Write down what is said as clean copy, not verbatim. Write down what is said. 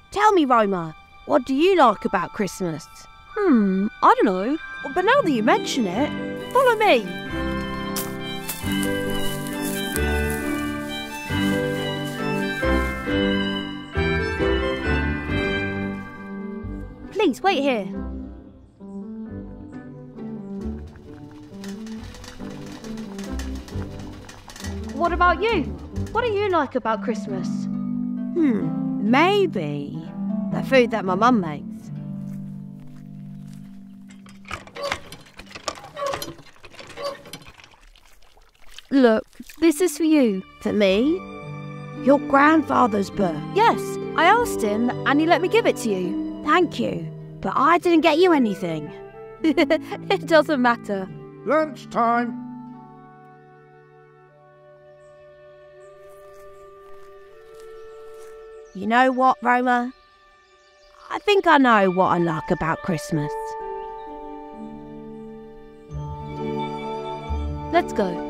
Tell me, Roma, what do you like about Christmas? I don't know. But now that you mention it, follow me. Please, wait here. What about you? What do you like about Christmas? Maybe the food that my mum makes. Look, this is for you. For me? Your grandfather's book. Yes, I asked him and he let me give it to you. Thank you, but I didn't get you anything. It doesn't matter. Lunchtime. You know what, Roma? I think I know what I like about Christmas. Let's go.